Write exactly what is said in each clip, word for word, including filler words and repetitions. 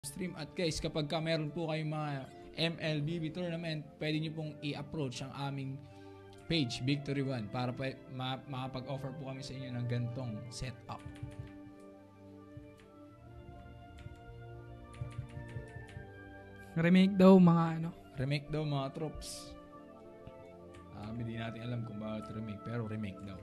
stream. At guys, kapag ka meron po kayong mga M L B B tournament, pwede nyo pong i-approach ang aming page, Victory One, para pa, ma- makapag-offer po kami sa inyo ng gantong setup. Remake daw mga ano. Remake daw mga troops. Ah, hindi natin alam kung bakit remake, pero remake daw.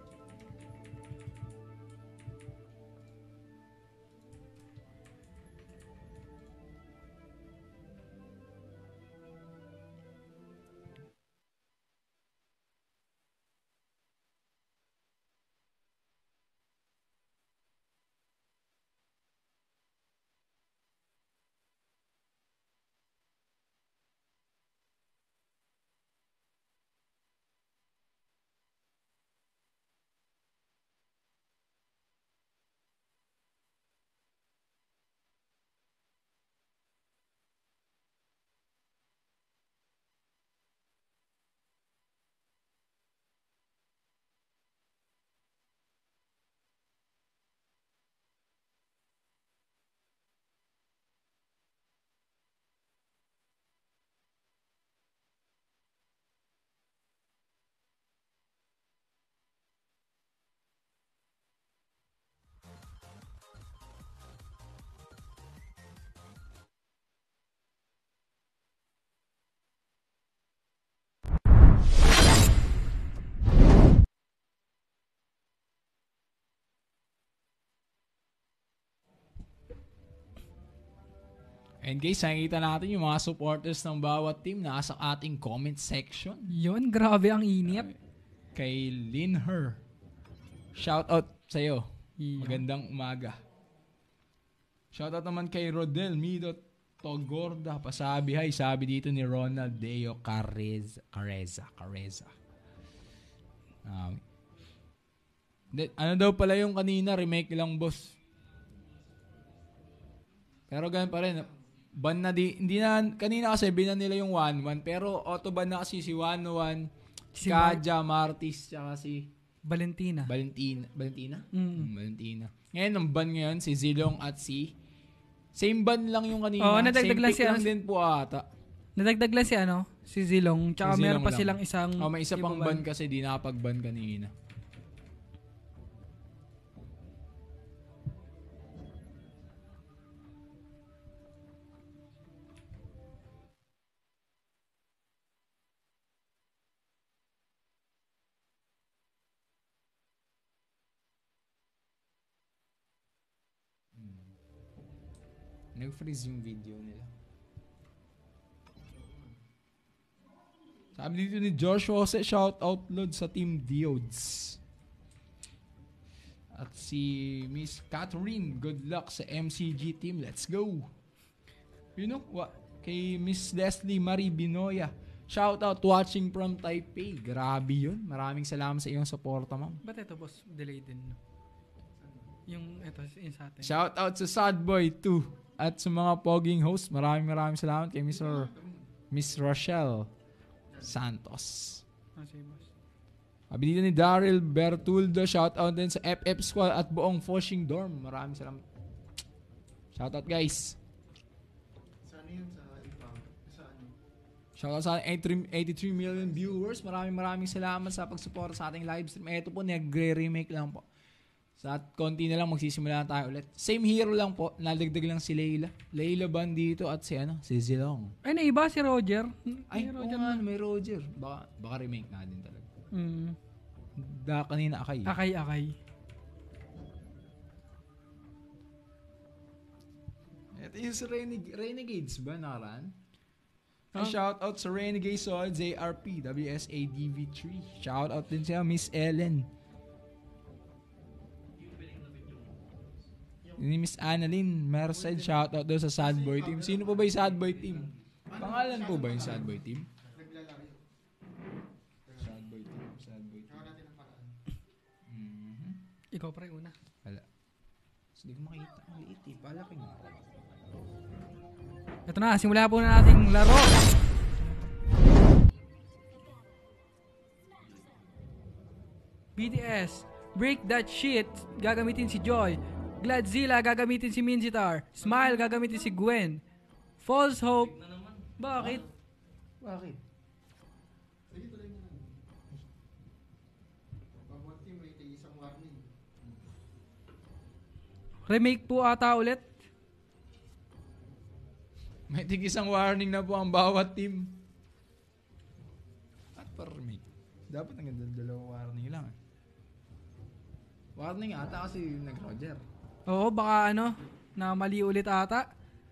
And guys, nakikita natin yung mga supporters ng bawat team nasa ating comment section. Yun, grabe ang inip. Kay Linher, shout out sa'yo. Yun. Magandang umaga. Shout out naman kay Rodel Mido Togorda. Pasabi, hi, sabi dito ni Ronald Deo Careza. Careza. Careza. Um, ano daw pala yung kanina, remake lang, boss. Pero ganun pa rin. Ban na di, hindi na, kanina kasi binan nila yung one one, pero auto ban na kasi si one one, si Kaja, Martis, tsaka si Valentina. Valentina. Valentina? Mm. Hmm, Valentina. Ngayon, ang ban ngayon, si Zilong at si, same ban lang yung kanina. Oo, nadagdag same lang pick si lang din po ata. Nadagdag lang si ano, si Zilong, tsaka Si Zilong meron pa lang. silang isang Oh, may isa pang ibaban. ban kasi di nakapag-ban kanina. Nag-freeze yung video nila. Sabi dito ni Josh Jose, shout out load sa Team Diodes. At si Miss Catherine, good luck sa M C G team. Let's go. You know, what? Kay Miss Leslie Marie Binoya, shout out watching from Taipei. Grabe yun. Maraming salamat sa iyong suporta, ma'am. Ba't ito, boss? Delay din. Yung ito, yung sa atin. Shout out sa Sadboy two. At sa mga poging host, maraming maraming salamat kay Mister Miss Rochelle Santos. Ah, sige, boss. Sabi dito ni Daryl Bertuldo, shout out din sa F F Squad at buong Foshing Dorm. Maraming salamat. Shout out guys. Saan yun? Sa Alipang? Saan yun? Shout out sa eighty-three million viewers. Maraming maraming salamat sa pagsuporta sa ating live stream. Ito po, nagre-remake lang po. Sa konti na lang magsisimula na tayo ulit. Same hero lang po. Nadagdag lang si Layla. Layla Bandito at si ano, si Zilong. Ay, naiba si Roger. Ay, May oo Roger nga, na. may Roger. Baka, baka remake na din talaga. Mm. Da, kanina akay. Akay, akay. Ito yung sa Reneg- Renegades ba, naran? Huh? Shout out sa Renegade Swords, A R P, W S A D V three. Shout out din siya, Miss Ellen. Ni Miss Annalyn Merced, shout out doon sa Sad Boy Team. Sino po ba yung Sad Boy Team? Pangalan po ba yung Sad Boy Team? Naglalaki. Sad Boy Team, Sad Boy Team. Gawa natin ang paraan. Mhm. Ikaw pa rin una. Wala. Hindi ko makita. Ang liit eh. Palaki nga. Ito na, simula po na nating laro. B T S, Break That Shit, gagamitin si Joy. Gladzilla, gagamitin si Minzitar. Smile, gagamitin si Gwen. False hope. Bakit? Bakit? Sige, tuloy mo na. Bawat team may tig isang warning. Remake po ata ulit. May tig isang warning na po ang bawat team. At per remake. Dapat ang ganda dalawang warning lang. Warning ata kasi nag-Roger. Oo, baka ano, na mali ulit ata.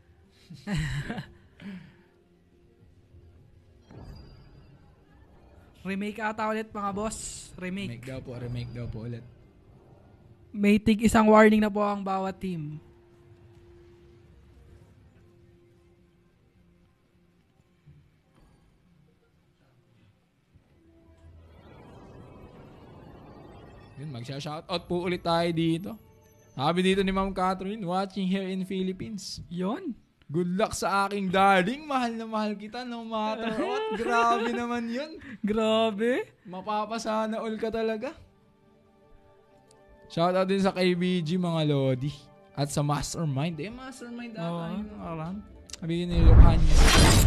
Remake ata ulit mga boss. Remake. Remake daw po, remake daw po ulit. May tig isang warning na po ang bawat team. Yun, magsha-shoutout po ulit tayo dito. Sabi dito ni Ma'am Catherine, watching here in Philippines. Yon. Good luck sa aking darling. Mahal na mahal kita no matter what. Grabe naman yun. Grabe. Mapapasana all ka talaga. Shoutout din sa K B G mga Lodi. At sa Mastermind. Eh, Mastermind ata Oo. yung around. Sabi ni Lucania.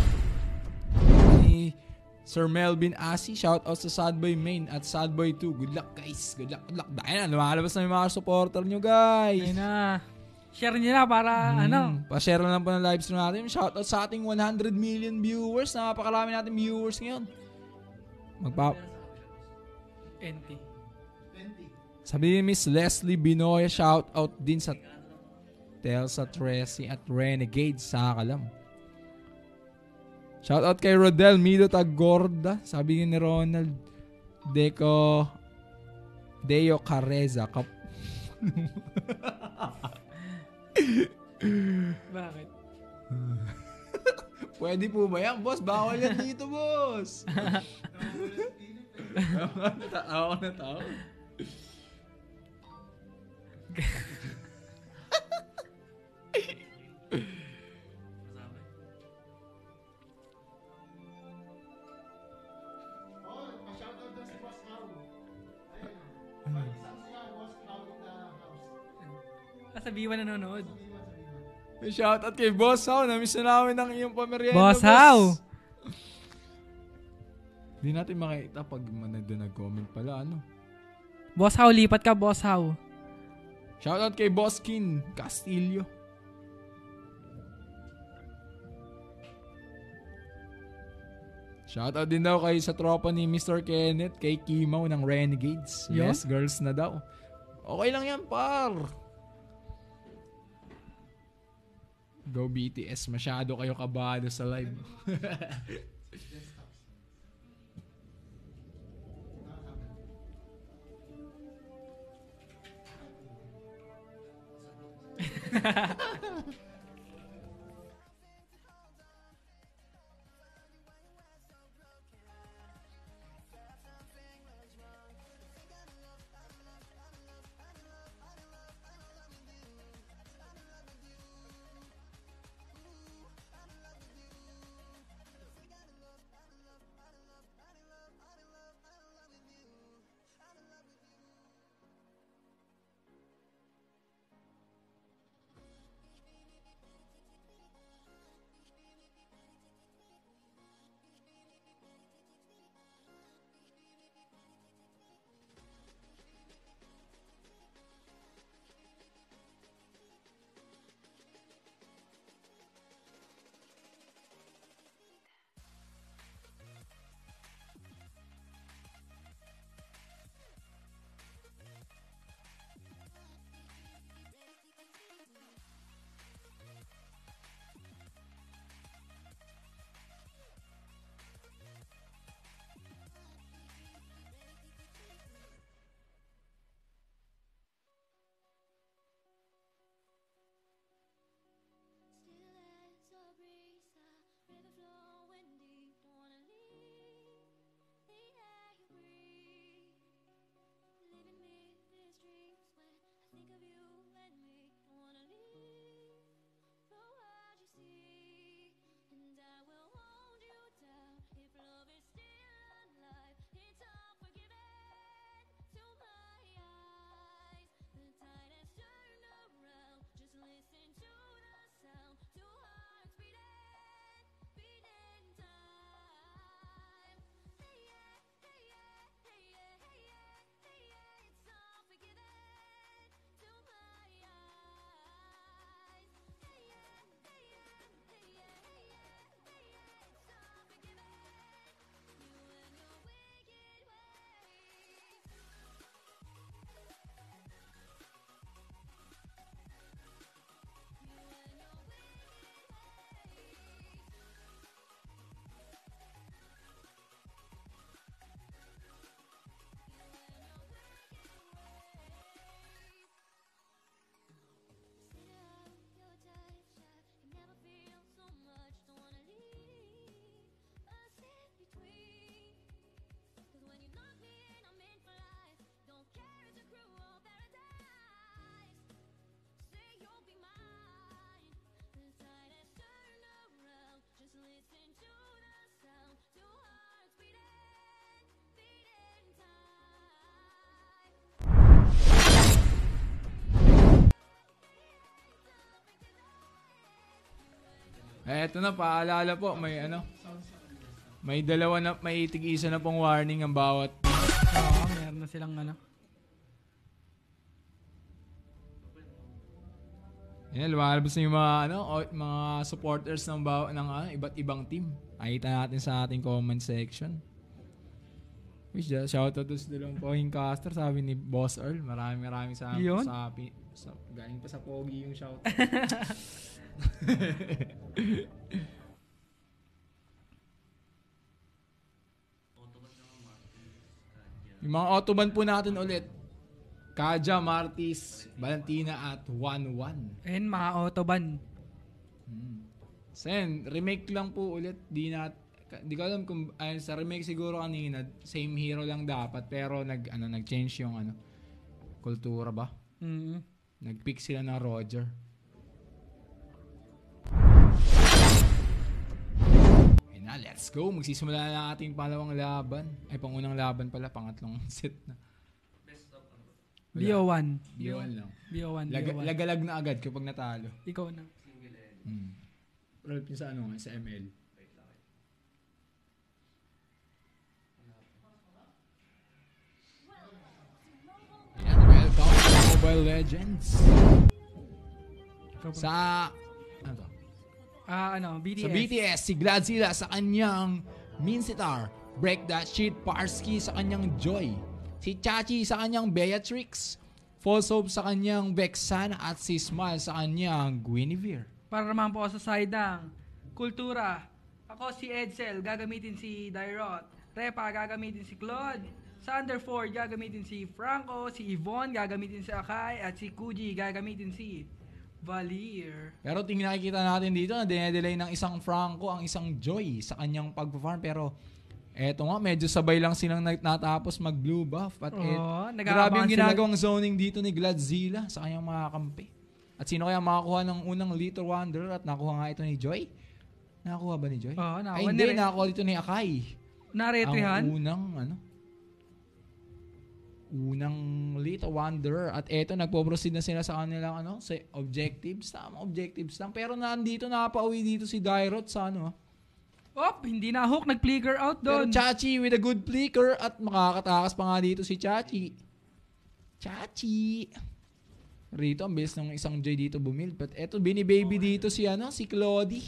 Ni Sir Melvin Asi, shout out sa Sadboy Main at Sadboy two. Good luck guys. Good luck, good luck. Dahil na, lumalabas na yung mga supporter nyo guys. Ayun na. Share nyo na para Hmm, ano. Pa-share lang po ng live stream natin. Shout out sa ating one hundred million viewers. Napakarami natin viewers ngayon. Magpa... N T. twenty. Sabi ni Miss Leslie Binoy, shout out din sa Telsa Tracy at Renegade sa Kalam. Shout out kay Rodel Mido Tagorda. Sabi ni Ronald Deco Deo Careza. Kap Bakit? Pwede po ba yan, boss? Bawal yan dito, boss. Ako na tao. Oh, pa-shoutout daw si Boss How. Ayun. Mag-isang siya, Boss How in the house. Ah, sa B one nanonood. Sabiwan, sabiwan. May shoutout kay Boss How. Namiss na namin ang iyong pamerienda, Boss How. Hindi natin makita pag manado nag-comment pala, ano. Boss How, lipat ka, Boss How. Shoutout kay Boss Kin Castillo. Shoutout din daw kay sa tropa ni Mister Kenneth, kay Kimaw ng Renegades. Yo? Yes, girls na daw. Okay lang yan, par. Go B T S, masyado kayo kabado sa live. Eh, eto na, paalala po, may ano, may dalawa na, may tig-isa na pong warning ang bawat. Oo, meron na silang ano. Yan, lumalabas na yung mga, ano, o- mga supporters ng, baw- ng ah, iba't ibang team. Nakita natin sa ating comment section. Which, uh, shoutout to sa dalawang Poging Caster, sabi ni Boss Earl. Maraming maraming sa, Yun? sa, pi- sa, galing pa sa Pogi yung shoutout. Yung mga autoban po natin ulit. Kaja, Martis, Valentina at one one. Ayun, mga autoban. Hmm. Sen, remake lang po ulit. Di na, di ko alam kung ay, sa remake siguro kanina, same hero lang dapat pero nag ano nag-change yung ano kultura ba? Mm. Nag-pick sila ng Roger. Okay na, let's go. Magsisimula na ang ating pangalawang laban. Ay, pangunang laban pala, pangatlong set na. B O one. B O one lang. B O one. Laga, lagalag na agad kapag natalo. Ikaw na. Hmm. Roll pin sa ano, sa M L. Ayan, welcome to Mobile Legends. Ikaw pa. Sa, ano to? Ah, ano, B T S. Sa B T S, si Gladzilla sa kanyang Minsitar, Break That Shit, Parsky sa kanyang Joy, si Chachi sa kanyang Beatrix, False Hope sa kanyang Vexana at si Smile sa kanyang Guinevere. Para naman po sa side ng kultura. Ako si Edsel, gagamitin si Dairot. Repa, gagamitin si Claude. Sanderford, gagamitin si Franco. Si Yvonne, gagamitin si Akai. At si Kuji, gagamitin si Valir. Pero tingnan nakikita natin dito na dinedelay ng isang Franco ang isang Joy sa kanyang pag-farm. Pero eto nga, medyo sabay lang silang nat- natapos mag-blue buff. At et, Oo, grabe nag-aabangan yung sila. ginagawang zoning dito ni Gladzilla sa kanyang mga kampi. At sino kaya makakuha ng unang Little Wanderer at nakuha nga ito ni Joy? Nakakuha ba ni Joy? Oo, nakakuha Ay, ni hindi. Re- Nakakuha dito ni Akai. Naretrihan. Ang unang, ano? Unang Little Wanderer. At eto, nagpo-proceed na sila sa kanilang, ano? Sa objectives. Tama, objectives lang. Pero nandito, nakapauwi dito si Dairot sa, ano? Op, hindi na hook. Nag-flicker out Pero doon. Chachi with a good flicker. At makakatakas pa nga dito si Chachi. Chachi. Rito, ang bilis ng isang Joy dito bumil. But eto, bini-baby dito si, ano? Si Claudie.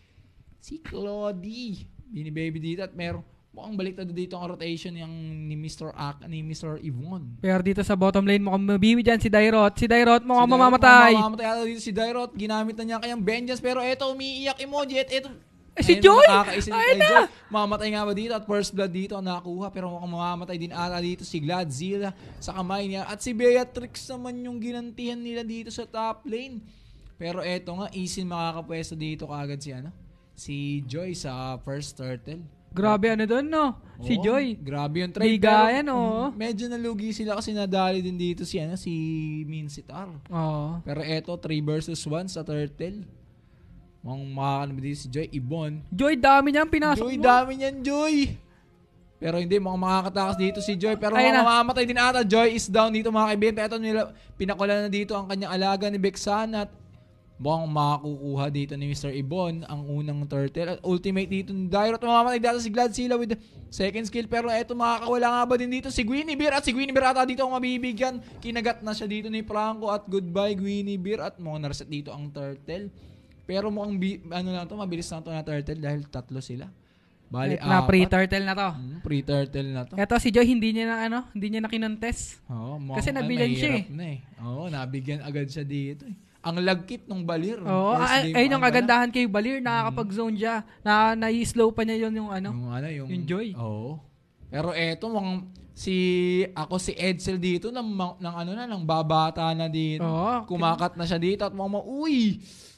Si Claudie. Bini-baby dito at meron mukhang baliktad dito ang rotation yung ni Mister Ak, ni Mister Yvonne. Pero dito sa bottom lane, mukhang mabibi dyan si Dairot. Si Dairot mukhang Si Dairot, mamamatay. mukhang Mamamatay ata dito si Dairot. Ginamit na niya kanyang vengeance. Pero eto, umiiyak emoji. At eto, Eh, si ayun, Joy! nakakaisip Ayun kay na! Joy. Mamamatay nga ba dito? At first blood dito ang nakuha. Pero mukhang mamamatay din ata dito si Gladzilla sa kamay niya. At si Beatrix naman yung ginantihan nila dito sa top lane. Pero eto nga, easy makakapwesto dito kaagad si ano? Si Joy sa first turtle. Grabe ano doon, no? Si Oo, Joy. Grabe yung trade. Bigayan, pero, oo. mm, medyo nalugi sila kasi nadali din dito si, ano, si Minsitar. Oo. Pero eto, three versus one sa turtle. Mga makakano dito si Joy. Ibon. Joy, dami niyang pinasok Joy, mo. dami niyan, Joy. Pero hindi, mga makakatakas dito si Joy. Pero Ayun mga na. mamamatay din ata. Joy is down dito mga kaibigan. Pero eto nila, pinakula na dito ang kanyang alaga ni Vexana. At mukhang makakukuha dito ni Mister Ibon ang unang turtle. At ultimate dito ni Dairot. Mamamatay dito si Gladzilla with the second skill. Pero eto, makakawala nga ba din dito si Guinevere. At si Guinevere ata dito ang mabibigyan. Kinagat na siya dito ni Franco. At goodbye Guinevere. At mukhang nareset dito ang turtle. Pero mukhang bi- ano lang to, mabilis lang to na turtle dahil tatlo sila. Bali, Ito na, apat. pre-turtle na to. Hmm, pre-turtle na to. Eto si Joy, hindi niya na ano, hindi niya na kinontes. Oo, mukhang- Kasi ay, nabigyan siya mahirap na eh. Oo, nabigyan agad siya dito eh. Ang lagkit ng balir. Oo, First ay, game ayun yung ang balang. kagandahan kay Valir, nakakapag-zone siya. Na, na-slow pa niya yun yung ano. Yung ano, yung, yung Joy. Oo. Pero eto, mukhang si, ako si Edsel dito, ng, ng ano na, ng babata na dito. Oo. Kumakat na siya dito at mukhang, uy!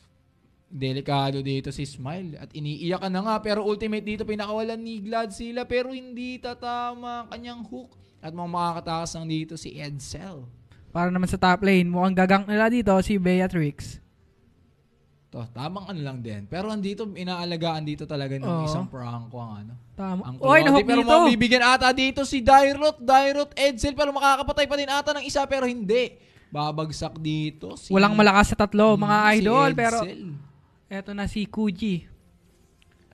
Delikado dito si Smile at iniiyak ka na nga pero ultimate dito pinakawalan ni Gladzilla pero hindi tatama ang kanyang hook at mga makakatakas lang dito si Edsel. Para naman sa top lane, mukhang gagang nila dito si Beatrix. To, tamang ano lang din. Pero andito inaalagaan dito talaga ng Oo. isang Franco ang ano. Tama. Ang Oy, Claude. nahook Pero dito. mabibigyan ata dito si Dairot, Dairot, Edsel pero makakapatay pa din ata ng isa pero hindi. Babagsak dito si Walang malakas sa tatlo, mga Hmm, si idol. Pero Edsel. eto na si Kuji.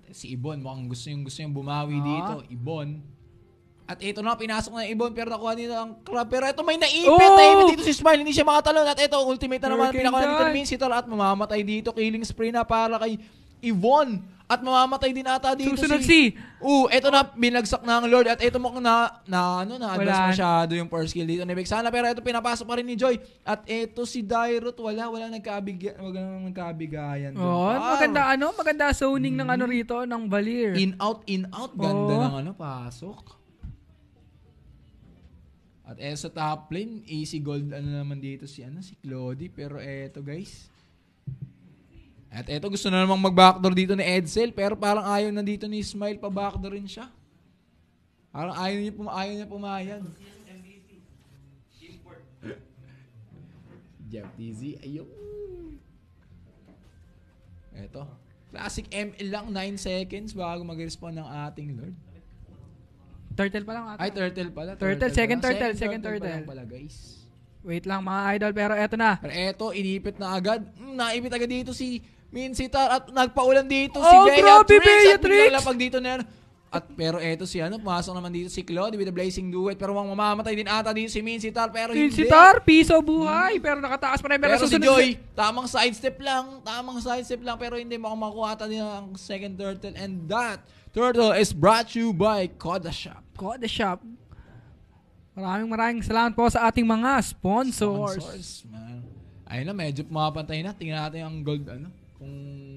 si Ibon, mukhang gusto yung gusto yung bumawi Ah. dito. Ibon. At ito na, pinasok na yung Ibon, pero nakuha nito ang crab. Pero ito may naipit, Oh! naipit dito si Smile, hindi siya makatalon. At ito, ultimate na naman, Hurricane pinakuha dito ni dance. Mincitar at mamamatay dito. Killing spree na para kay Yvonne. At mamamatay din ata dito Susunod si... si... Oo, ito na, binagsak na ang Lord. At ito mukhang na, na, ano, na-advance Wala. masyado yung first kill dito ni Vexana. Pero ito, pinapasok pa rin ni Joy. At ito si Dairot, wala, wala nagkabig, wala nagkabigayan. dun, Oh, par. maganda ano, maganda zoning ng ano rito, ng Valir. In out, in out. Ganda Oo. ng ano, pasok. At eh, sa top lane, easy gold ano naman dito si ano si Clody. Pero eto guys. At eto gusto na namang mag-backdoor dito ni Edsel. Pero parang ayaw na dito ni Smile pa backdoor rin siya. Parang ayaw niya, pum ayaw niya pumayag. Jeff T Z, ayun. Eto. Classic M L lang, nine seconds bago mag-respawn ng ating Lord. Turtle pa lang ata. Ay, turtle pala. Turtle, pa second lang. turtle, second pa turtle. lang pala, guys. Wait lang mga idol, pero eto na. Pero eto, inipit na agad. Mm, naipit agad dito si Mincitar at nagpaulan dito si Oh, Beatrix. grabe, At Beatrix! biglang lapag dito na yan. At pero eto si ano, pumasok naman dito si Claude with the blazing duet. Pero mang mamamatay din ata dito si Mincitar. Pero Yun hindi. si Tar, piso buhay, pero nakataas pa rin. Pero, Pero si susunod Joy, tamang sidestep lang. Tamang sidestep lang. Pero hindi makakuha ata din ang second turtle. And that turtle is brought to you by Koda Shop. Ko, the shop. Maraming maraming salamat po sa ating mga sponsors. Sponsors, man. Ayun na, medyo pumapantay na. Tingnan natin ang gold, ano. Kung...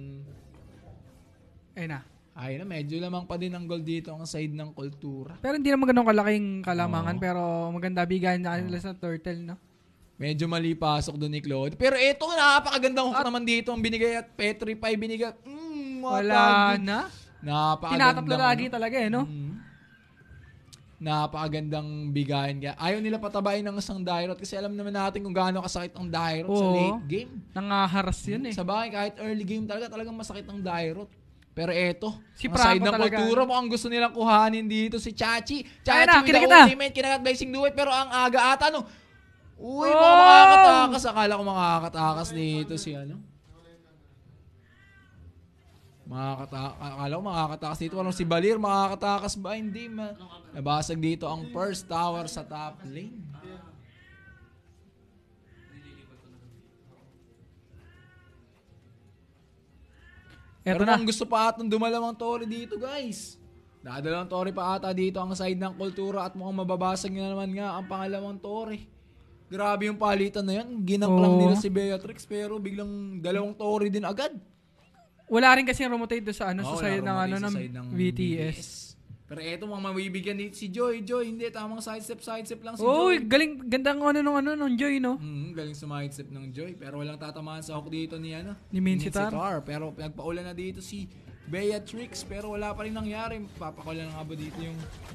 Ayun na. Ayun na, medyo lamang pa din ang gold dito ang side ng kultura. Pero hindi naman ganun kalaking kalamangan, Oo. pero maganda bigayan na nila sa turtle, no? Medyo mali pasok doon ni Claude. Pero eto, napakagandang hook At- naman dito. Ang binigay at Petrify binigay. Mm, Wala na. Napakagandang... Tinatatlo lagi talaga eh, no? Mm. Napakagandang bigayan. Kaya ayaw nila patabain ng isang Dairot kasi alam naman natin kung gaano kasakit ang Dairot sa Oo. late game. Nangaharas yun eh. Sa bagay, kahit early game talaga, talagang masakit ang Dairot. Pero eto, Si ang Franco side ng talaga. kultura, mukhang gusto nilang kuhanin dito si Chachi. Chachi Ayun na, with the kita-kita. ultimate, kinagat blazing duet, pero ang aga ata, no? Uy, Oh! mga makakatakas. Akala ko makakatakas dito si ano. Makakata akala ko makakatakas dito. Walang si Balir, makakatakas ba? Hindi. Ma Nabasag dito ang first tower sa top lane. Eto Pero na. kung gusto pa atong dumalawang Tori dito, guys. Dadalawang Tori pa ata dito ang side ng kultura at mukhang mababasag na naman nga ang pangalawang Tori. Grabe yung palitan na yan. Ginangklang Oo. nila si Beatrix pero biglang dalawang Tori din agad. Wala rin kasi rotate doon sa ano, Oo, sa side wala ng ano rumati sa ng side ng V T S. Pero eto mga mabibigyan dito si Joy. Joy, hindi. Tamang sidestep, sidestep lang si Oh, Joy. galing gandang ano nung ano nung Joy, no? Mm, galing sa mindset ng Joy. Pero walang tatamaan sa hook dito ni ano. Ni Mincitar. Pero nagpaulan na dito si Beatrix. Pero wala pa rin nangyari. Papakulan na nga ba dito yung...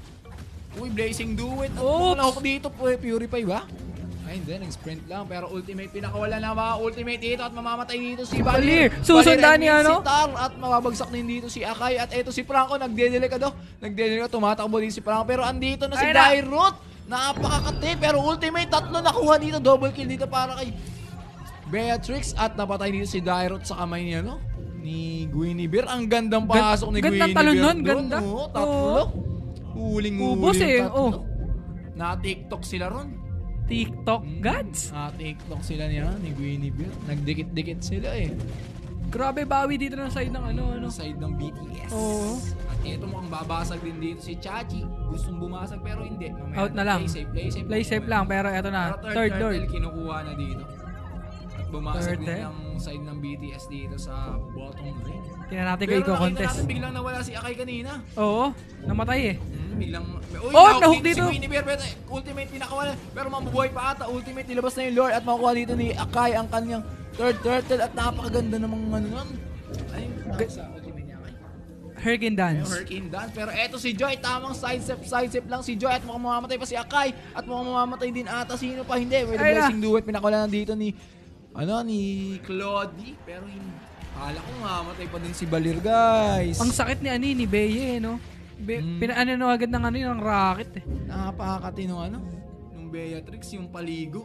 Uy, blazing duet. At Oops! wala hook dito. Pu- Purify ba? Ay, hindi. Nag-sprint lang. Pero ultimate, pinakawala na mga ultimate dito. At mamamatay dito si Valir. Valir. Susundan Valir ni and ano? Mincitar. At mababagsak din dito si Akay. At eto si Franco. Nagdedelikado. Nagdedelikado. Tumatakbo din si Franco. Pero andito na si Ay, na. Dairot. Napakakati. Pero ultimate. Tatlo nakuha dito. Double kill dito para kay Beatrix. At napatay dito si Dairot sa kamay niya, no? Ni Guinevere. Ang gandang Gan- pasok ni gandang Guinevere. talon nun, dun, ganda. oh, tatlo. Huling-huling Ubos eh, tatlo. oh. Na-tiktok sila ron. TikTok Mm. gods. Na-tiktok sila niya ni Guinevere. Nagdikit-dikit sila eh. Grabe bawi dito ng side ng ano ano. Sa side ng B T S. Oo. At ito mukhang babasag din dito si Chachi. Gustong bumasag pero hindi. Mamaya Out na lang. Play safe, play safe. Play safe lang pero eto na. Pero third, Third turtle lord. kinukuha na dito. At bumasag din Turtle? ang side ng B T S dito sa bottom lane. Tingnan natin kung Pero nakita i-contest. natin biglang nawala si Akay kanina. Oo, namatay eh. Hmm, biglang... Uy, Oh, nahuk nahook dito dito. si Guinevere. Pero ultimate pinakawala. Pero mabubuhay pa ata. Ultimate nilabas na yung Lord at makukuha dito ni Akay ang kanyang third turtle at napakaganda namang ano nun. Ayun, sa ultimate niya Akay. Hurricane Yung dance. Hurricane Dance. Pero eto si Joy, tamang sidestep, sidestep lang si Joy at mukhang mamamatay pa si Akay at mukhang mamamatay din ata. Sino pa hindi? With the Ay, na. blessing duet, pinakawala na dito ni, ano, ni Claudie. Pero hindi. Akala ko mamamatay pa din si Balir, guys. Ang sakit ni ani ni Beye, no? Be, Mm. Pinaano na agad ng ano yung rocket eh. Napakakati nung ano, nung Beatrix, yung paligo.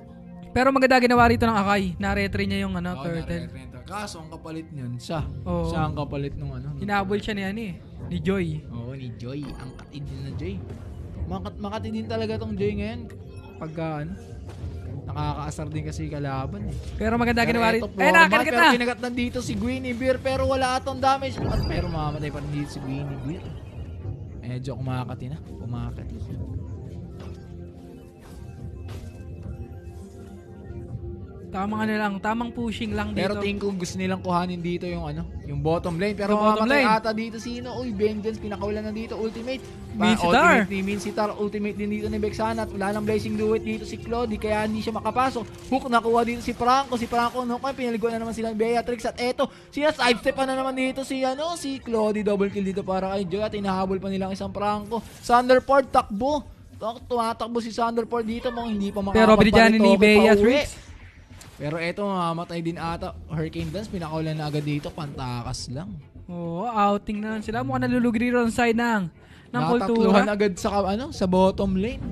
Pero maganda ginawa rito ng Akai. Na-retry niya yung ano, Oo, turtle. narerento. Kaso ang kapalit niyan, siya. Oo. Siya ang kapalit nung ano. nung- Hinabol siya ni ano eh. Ni Joy. Oo, ni Joy. Ang katid din na Joy. Makat makatid din talaga tong Joy ngayon. Pagka ano, nakakaasar din kasi kalaban eh. Pero maganda Pero ginawa eto, rito. Eh, format, nakakalikat pero na! kinagat na dito si Guinevere pero wala atong damage. At pero mamamatay pa rin dito si Guinevere. Medyo kumakati na. Kumakati. Tamang ano lang, tamang pushing lang dito. Pero tingin ko gusto nilang kuhanin dito yung ano, yung bottom lane. Pero Yung bottom mamamatay lane. ata dito sino. Uy, Vengeance, pinakawalan na dito. Ultimate. Minstar. Ultimate ni Minstar. Ultimate din dito ni Vexana. At wala nang Blazing Duet dito si Claude. Kaya hindi siya makapasok. Hook nakuha dito si Franco. Si Franco no kaya pinaliguan na naman sila ng Beatrix. At eto, siya sidestep pa na naman dito si ano, si Claude. Double kill dito para kay Joy. At inahabol pa nilang isang Franco. Thunderport takbo. Tumatakbo si Thunderport dito. Mga hindi pa Pero binigyan ni Beatrix. Pero eto, mamamatay din ata. Hurricane Dance, pinakawalan na agad dito. Pantakas lang. Oo, outing na lang sila. Mukhang nalulugi rin on side ng, ng Natatluhan kultura. agad sa, ano, sa bottom lane.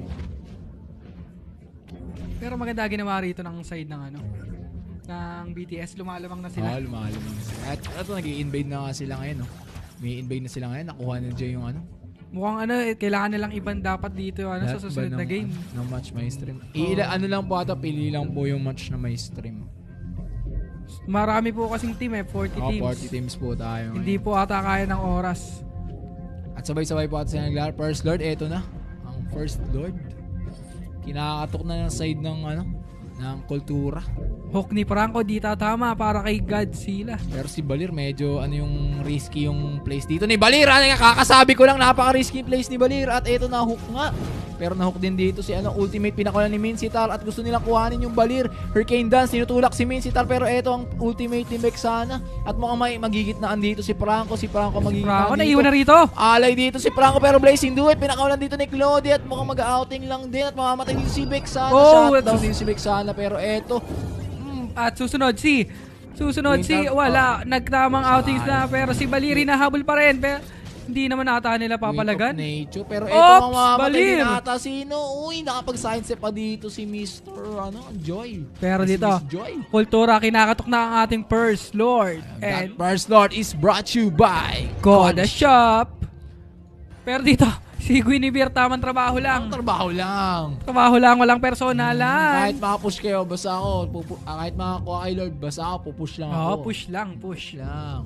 Pero maganda ginawa rito ng side ng ano, ng B T S. Lumalamang na sila. Ah, lumalamang na sila. At ito, nag-i-invade na nga sila ngayon. No? May invade na sila ngayon. Nakuha na dyan yung ano. Mukhang ano, eh, kailangan nilang iban dapat dito ano, sa Lahat susunod ba na ng- game. Ng match may stream. Iila, ano lang po ata, pili lang po yung match na may stream. Marami po kasing team eh, forty Oh, teams. forty teams po tayo. Hindi ngayon. po ata kaya ng oras. At sabay-sabay po ata sila naglalaro. First Lord, eto na. Ang First Lord. Kinakatok na ng side ng ano, ng kultura. Hook ni Franco di tatama para kay Godzilla. Pero si Balir medyo ano yung risky yung place dito ni Balir. Ano nga kakasabi ko lang napaka-risky place ni Balir at ito na hook nga. Pero na-hook din dito si ano ultimate pinakawalan ni Minstar at gusto nilang kuhanin yung Balir. Hurricane Dance tinutulak si Minstar pero ito ang ultimate ni Vexana at mukhang may magigitnaan dito si Franco. Si Franco magigitnaan Franco dito. naiwan na rito. Alay dito si Franco pero Blazing Duet pinakawalan dito ni Claudia at mukhang mag-outing lang din at mamamatay dito si Vexana. Oh, Shutdown it's- dito si Vexana pero eto At susunod si Susunod si Winter- wala nagtamang Sayang. outings na pero si Baliri nahabol pa rin pero hindi naman ata nila papalagan. Queen of Nature. Pero ito Ops, mga mamamatay Balir. din ata sino. Uy, nakapag-science pa dito si mister ano, Joy. Pero Si dito, Miss Joy. Kultura kinakatok na ang ating First Lord That and First Lord is brought to you by Koda Shop. Pero dito, si Guinevere tamang trabaho Ang lang. trabaho lang. Trabaho lang, walang personalan. Kahit makapush kayo, basta ako. Pupu- ah, kahit makakuha kay Lord, basta ako, pupush lang Oo, ako. push lang, push. lang.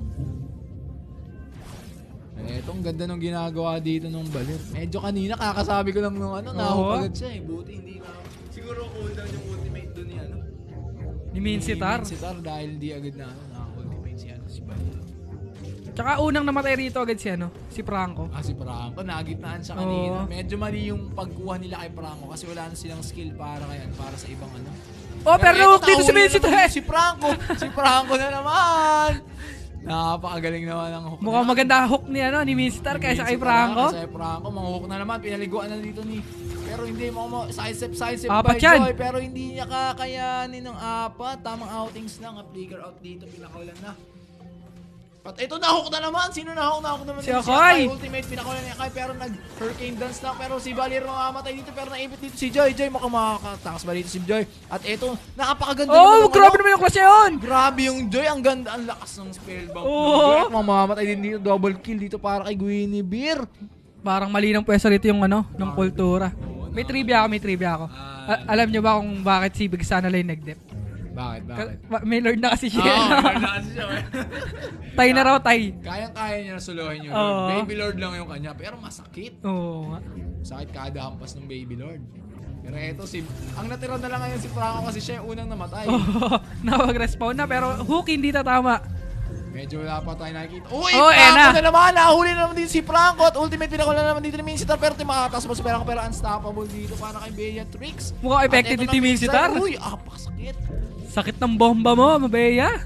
Eh, Etong ganda nung ginagawa dito nung Balir. Medyo kanina kakasabi ko lang nung ano, Oo. nahook agad siya eh. Buti hindi na. Siguro cooldown yung ultimate doon ni ano. Ni Minsitar. Ni Minsitar dahil hindi agad na ano, naka-ultimate si ano si Balir. Tsaka unang namatay rito agad si ano, si Franco. Ah, si Franco, nagitnaan siya kanina. Oo. Medyo mali yung pagkuha nila kay Franco kasi wala na silang skill para kay ano, para sa ibang ano. Oh, pero eto, nahook dito si nahuli na Minsitar. naman Si Franco, si Franco na naman. Napakagaling naman ng hook. Mukhang na. maganda hook ni ano, ni Minsitar kaysa kay Minsitar Franco. Kaysa kay Franco, manghook na naman. Pinaliguan na dito ni. Pero hindi mo mo sidestep sidestep Apat by yan. Joy. Pero hindi niya kakayanin ng apat. Tamang outings lang. A flicker out dito. Pinakawalan na. At ito na-hook na naman. Sino na-hook? Na-hook naman Si din Akai. Ultimate pinakawalan niya Akai. Pero nag-hurricane dance lang. Pero si Balir mamamatay dito. Pero naipit dito si Joy. Joy mukhang makakatakas ba dito si Joy. At ito, nakapakaganda Oh, naman ng grabe ano. naman yung klase yun. Grabe yung Joy. Ang ganda. Ang lakas ng spellbound. Oo. ng Joy. At mamamatay din dito. Double kill dito para kay Guinevere. Parang mali ng pwesto rito yung ano, ng kultura. May trivia ako, may trivia ako. A- alam niyo ba kung bakit si Big Sana Lane nag-dep? Bakit? Bakit? Ka- may lord na kasi siya. Oo, no? Lord na kasi siya. Tay na raw, tay. Kayang-kaya niya na suluhin yung Oo. Lord. Baby Lord lang yung kanya. Pero masakit. Oo nga. Sakit kada hampas ng Baby Lord. Pero eto si... Ang natira na lang ngayon si Franco kasi siya yung unang namatay. Oh, napag-respawn na pero hook hindi tatama. Medyo wala pa tayo nakikita. Uy! Oh, eh Franco na. na naman! Nahuli na naman dito si Franco at ultimate pinakula na naman dito ni Minsitar pero timakatas mo si Franco pero unstoppable dito para kay Beatrix. Mukhang effective At eto dito na yung Minsitar. Uy! Ah, pakasakit. Sakit ng bomba mo, mabeya.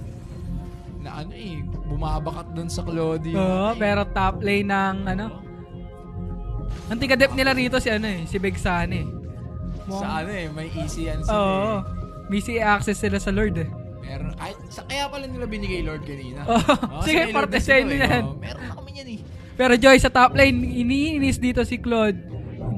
Na ano eh, bumabakat dun sa Claudio. Oo, Eh. pero top lane ng ano. Ang tiga-dep nila rito si ano eh, si Big Sana eh. Sa ano eh, may easy yan sila Oo. eh. May si access sila sa Lord eh. Meron, kahit, sa, kaya pala nila binigay Lord kanina. Oh, Oo, sige, sa kay Lord parte na sa sila inyo eh. yan. Oo, meron na kami yan eh. Pero Joy, sa top lane, iniinis dito si Claude.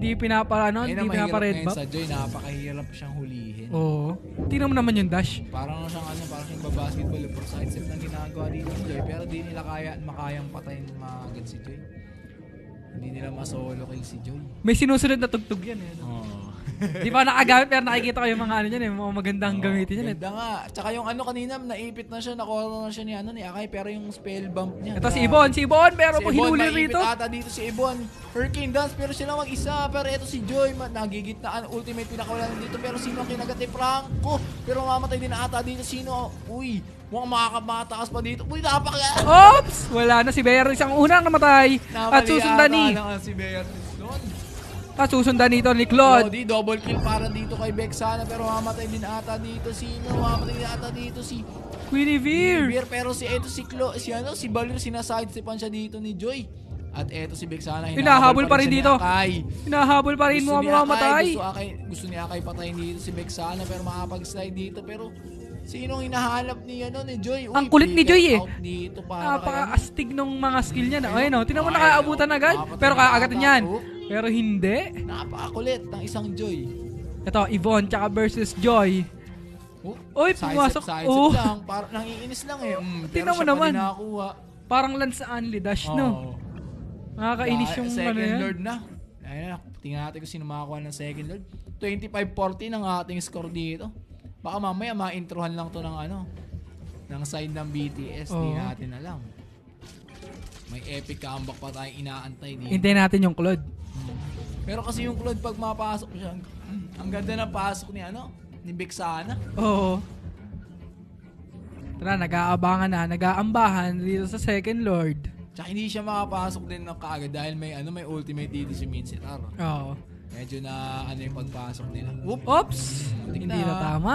Hindi pinapa, ano, Ayun hindi ang mahirap pinapa red ngayon buff. sa Joy, napakahirap siyang hulihin. Oo. Tingnan mo naman yung dash. Parang siyang ano, parang siyang babasketball for side step na ginagawa dito ni Joy, pero di nila kaya makayang patayin magad si Joy. Hindi nila masolo kill si Joy. May sinusunod na tugtog yan eh. Oo. Di ba nakagamit pero nakikita ko yung mga ano yan eh, mga magandang gamitin yan eh. Ganda nga. Tsaka yung ano kanina, naipit na siya, nakuha na siya ni ano ni Akay, pero yung spell bump niya. Ito si Ibon, si Ibon, pero Si po Ibon, hinuli naipit rito. ata dito si Ibon. Hurricane Dance, pero sila mag-isa. Pero ito si Joy, ma- nagigitnaan. Ultimate pinakawalan dito. Pero sino ang kinagat ni Franco? Pero mamatay din ata dito. Sino? Uy, mukhang makakapatakas pa dito. Uy, napak... Oops! Wala na si Beatrix ang unang namatay. At susundan ni... Namali si Beatrice doon. At susundan nito ni Claude. Claude, double kill para dito kay Vexana. Pero mamatay din ata dito. Sino? Mamatay din ata dito si... Guinevere. Beer, pero si eto si Clo, si ano, si Balir sinasidestepan siya dito ni Joy. At eto si Vexana, Hinahabol pa rin siya ni dito. Akay. Hinahabol pa rin mo Gusto ni mamamatay. Akay, Gusto, Akay, gusto ni Akay patayin dito si Vexana pero makapag-slide dito. Pero sinong hinahanap ni ano ni Joy? Uy, Ang kulit ni flicker Joy eh. out dito para Napaka-astig nung mga skill niya. Na. Ayun o, tinan mo Ay, nakaabutan oh, agad. mapatay Pero na kaagatin ata, yan. oh. Pero hindi. Napakakulit ng isang Joy. Ito, Yvonne tsaka versus Joy. Oh, Oy, sidestep, pumasok. sidestep Oh. lang. Parang nangiinis lang eh. Mm, pero Tingnan mo siya pa naman. din nakakuha. Parang Lance Anli Dash, Oo. no? Nakakainis Dahil yung second ano yan. Lord na. Ayun, tingnan natin kung sino makakuha ng second Lord. twenty-five fourteen ang ating score dito. Baka mamaya ma-introhan lang to ng ano, ng side ng B T S. Di Oo. natin alam. May epic comeback pa tayong inaantay dito. Hintayin natin yung Claude. Pero kasi yung Claude pag mapasok siya, ang ganda ng pasok ni ano, ni Vexana. Oo. Tara, nag-aabangan na, nag-aambahan dito sa second Lord. Tsaka hindi siya makapasok din ng kaagad dahil may ano may ultimate dito si Mincetar. Oo. Medyo na ano yung pagpasok nila. Whoop! Oops! Muntik Hindi na na. tama.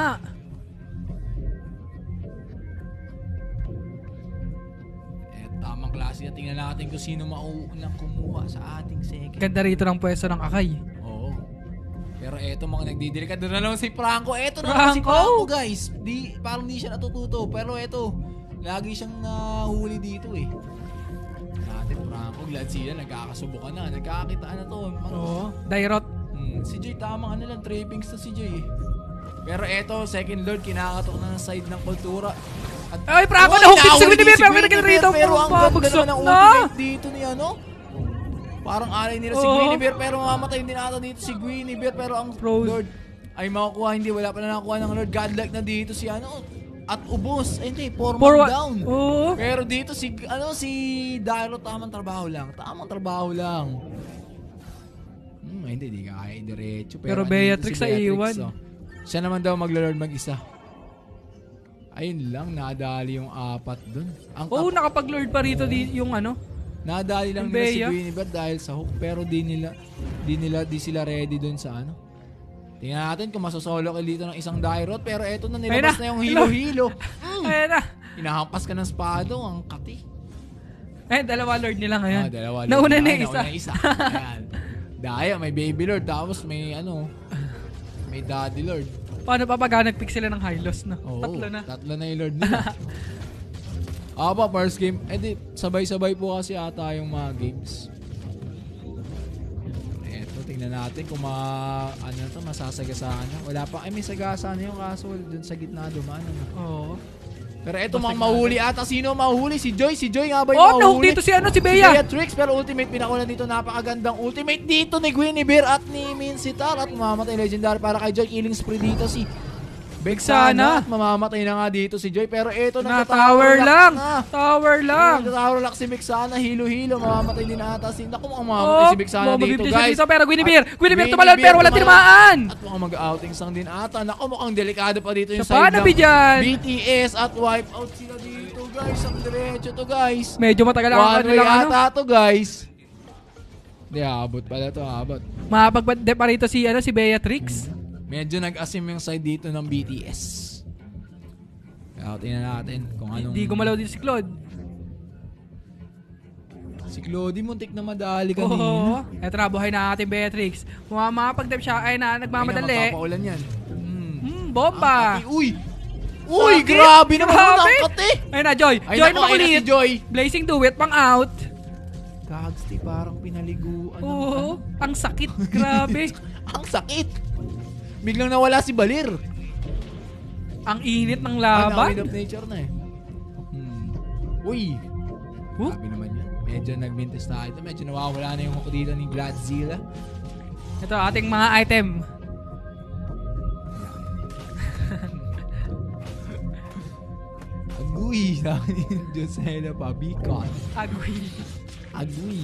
Eh, tamang klase na. Tingnan natin kung sino mauunang kumuha sa ating second. Ganda rito ng pwesto ng Akay. Oo. Pero eto mga nagdidirika. Doon na naman si Franco. Eto na naman si Franco! Franco guys. Di, parang di siya natututo. Pero eto, lagi siyang nahuli dito eh. Natin Franco, glad sila. Nagkakasubukan na. Nagkakakitaan na to. Mga, Oo. Dairot. Hmm, si Joy, tamang ano lang. Trappings to si Joy eh. Pero eto, second Lord, kinakatok na ng side ng kultura. At, Ay, Franco, Oy, nahukit si nahuli Guinevere, din si pero Guinevere, naging rito, pero ang ganda pabagsak naman ng na. ultimate dito ni ano. Parang alay nila si Oo. Guinevere pero mamamatay din ata dito si Guinevere pero ang Froze. Lord ay makukuha hindi. Wala pa na nakuha ng Lord. Godlike na dito si ano. At ubos. Ay, hindi, four For man what? down. Oo. Pero dito si ano si Dairo tamang trabaho lang. Tamang trabaho lang. Hmm, hindi, di kaya diretso. Pero andito Beatrix sa iwan. oh. Siya naman daw maglo-lord mag-isa. Ayun lang, nadali yung apat dun. Ang Oo, kap- nakapag-lord pa rito di, yung ano. nadali lang Yung nila si Bea. Guinevere dahil sa hook. Pero di nila, di nila, di sila ready dun sa ano. Tingnan natin kung masosolo kayo dito ng isang Dairot. Pero eto na, nilabas Ayun na, na. yung hilo-hilo. Mm. Ayan na. Inahampas ka ng spado, ang kati. Eh, dalawa lord nila ngayon. Ah, dalawa. Nauna Lord. na Ay, isa. Nauna isa. Ayan. Daya, may baby lord. Tapos may ano, may daddy lord. Paano pa pag nag-pick sila ng high loss, no? Oo, Tatlo na. Tatlo na yung lord nila. Aba, first game. Eh di, sabay-sabay po kasi ata yung mga games. Eto, tingnan natin kung ma, ano to, masasagasaan na. Wala pa, ay may sagasaan na yung kaso dun sa gitna dumaan. Ano. Oo. Pero eto, Basta mga mahuli ata. Sino mahuli? Si Joy. Si Joy nga ba yung Oh, nahuk mahuli? dito si ano, si Si Bea. Beatrix, pero ultimate pinakuna dito. Napakagandang ultimate dito ni Guinevere at ni Mincetar. At mamamatay legendary para kay Joy. Killing spree dito si Vexana. At mamamatay na nga dito si Joy. Pero eto, Na nagta-tower tower lock lang. na. Tower lang. Nagta-tower lock si Vexana. Hilo-hilo. Mamamatay din ata si... Naku, mukhang mamamatay Oh, si Vexana dito, mabibigyan siya guys. dito, pero Guinevere. At Guinevere tumalon, pero wala tumalon. tinamaan. At mukhang mag-outings lang din ata. Naku, mukhang delikado pa dito yung Sa paano, side ng Bidyan? B T S at wipe out sila dito, guys. Ang diretso to, guys. Medyo matagal ang One way kanilang ano. ata to, guys. Hindi, abot pala to, abot. Mapagpade pa rito si, ano, si Beatrix. Medyo nag-asim yung side dito ng B T S. Kaya tingnan natin kung anong... Hindi gumalaw dito si Claude. Si Claudie muntik na madali Oo. kanina. Eto na, buhay na ating Beatrix. Kung mapagdep siya, ay na, Ay na, nagmamadali. magpapaulan yan. Hmm. Hmm, bomba. Ang kati. Uy! Uy, Bakit? grabe naman Grabe. ang kati! Ayun na, Joy. Ay, Joy naku, na ayun na si makulit. Joy. Blazing Duet, pang out. Gagsti, parang pinaliguan. ng Oo, ano. ang sakit. Grabe. Ang sakit! Biglang nawala si Balir. Ang init ng Ah, laban. Queen of Nature na eh. Hmm. Uy! Huh? Sabi naman yan. Medyo nagmintis tayo. Medyo nawawala na yung hook dito ni Gladzilla. Ito, ating mga item. Aguy! Sabi ni Josela Pabicon. Agui. Aguy!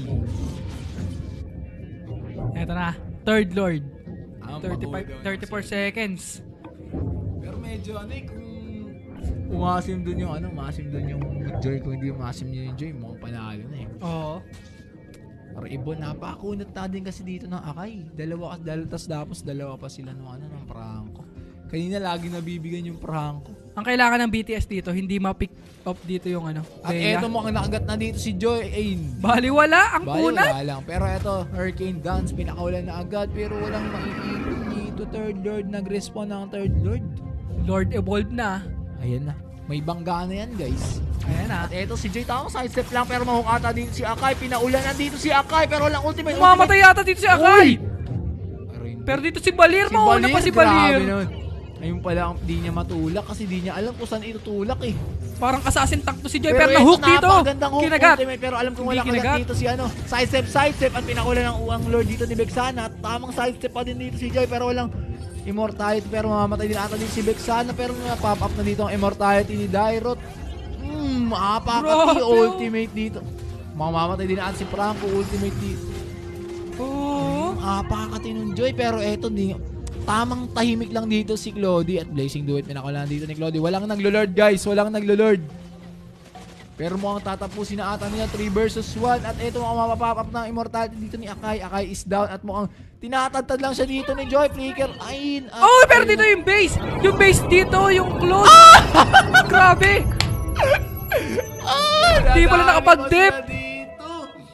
Ito na. Third Lord. Ang thirty-five, pagod daw thirty-four na seconds. Pero medyo ano eh, kung umasim dun yung ano, umasim dun yung Joy, kung hindi umasim yun yung Joy, mukhang panalo na eh. Oo. Pero Ibon, napakunat na din kasi dito ng Akay. Dalawa, dalawa, tas tapos dalawa pa sila ng ano, ng Prangko. Kanina lagi nabibigyan yung Prangko. Ang kailangan ng B T S dito, hindi ma-pick up dito yung ano. At Leia. eto mukhang nakagat na dito si Joy. Ayun. Bali wala, ang Bali, kunat. wala lang. Pero eto, Hurricane Dance, pinakaulan na agad. Pero walang maiikot dito. Third Lord, nag-respawn ng Third Lord. Lord evolved na. Ayan na. May bangga na yan, guys. Ayan na. At eto si Joy, tamang sidestep lang pero mahukata dito si Akay. Pinaulan na dito si Akay pero walang ultimate. Umamatay yata dito si Akay. Pero, hindi. Pero dito si Balir, si mauna pa si grabe Balir. nun. Ayun pala, di niya matulak kasi di niya alam kung saan itutulak eh. Parang assassin tank to si Joy, pero, pero ito, na-hook dito. napakagandang hook Kinagat. ultimate, pero alam kong Hindi wala kinagat. kagat dito si ano. Sidestep, sidestep. Ang pinakulan ng uwang Lord dito ni Vexana. At tamang sidestep pa din dito si Joy pero walang immortality. Pero mamamatay din ata din si Vexana. Pero na-pop up na dito ang immortality ni Dairot. Hmm, apakati Grabe, ultimate dito. Mamamatay din ata si Franco ultimate dito. Oo. Apakati nung Joy pero eto di tamang tahimik lang dito si Clody at Blazing Duet. Pinakulan dito ni Clody. Walang naglo-lord guys. Walang naglo-lord. Pero mukhang tatapusin na ata nila three versus one. At ito mukhang mapapap up ng immortality dito ni Akay. Akay is down at mukhang tinatagtad lang siya dito ni Joy. Flicker. Ayun. at Oh, pero ayun. dito yung base. Yung base dito, yung close. Grabe. Ah, Di pala nadami nakapag-dip. pa sila dito.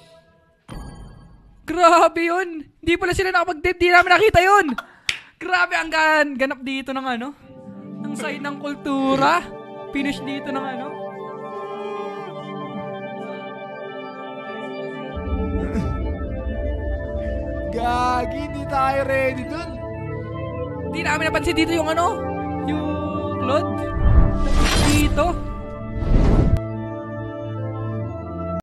Grabe yun. Di pala sila nakapag-dip. Di namin nakita yun. Grabe ang gan ganap dito ng ano. Ng side ng kultura. Finish dito ng ano. Gagi, hindi tayo ready dun. Di namin napansin dito yung ano. Yung Claude. Dito.